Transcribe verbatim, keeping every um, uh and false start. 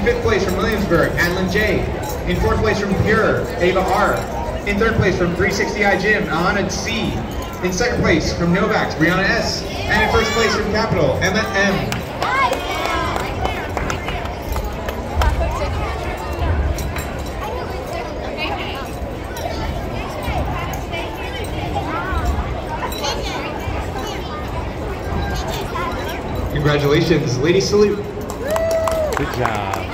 fifth place from Williamsburg, Adeline J. In fourth place from Pure, Ava R. In third place from three sixty I Gym, Ahana C. In second place from Novax, Brianna S. And in first place from Capital, Emma M. Congratulations, lady salute. Good job.